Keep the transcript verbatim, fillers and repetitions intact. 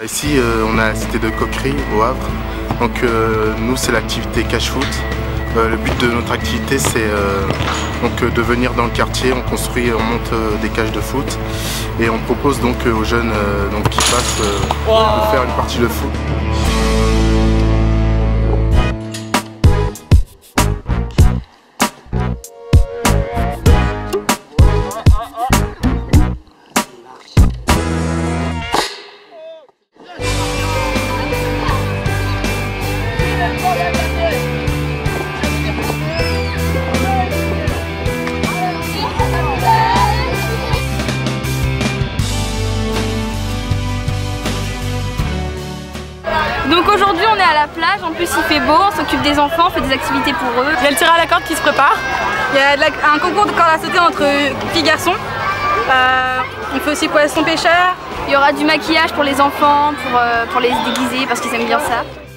ici euh, on a la cité de Coquerie au Havre. Donc euh, nous c'est l'activité cache-foot. Euh, le but de notre activité c'est euh, donc euh, de venir dans le quartier, on construit, on monte euh, des cages de foot et on propose donc euh, aux jeunes euh, donc, qui passent euh, wow. de faire une partie de foot. Donc aujourd'hui on est à la plage, en plus il fait beau, on s'occupe des enfants, on fait des activités pour eux. Il y a le tir à la corde qui se prépare. Il y a de la, un concours de corde à sauter entre filles et garçons. Euh, on fait aussi poisson pêcheur. Il y aura du maquillage pour les enfants, pour, euh, pour les déguiser parce qu'ils aiment bien ça.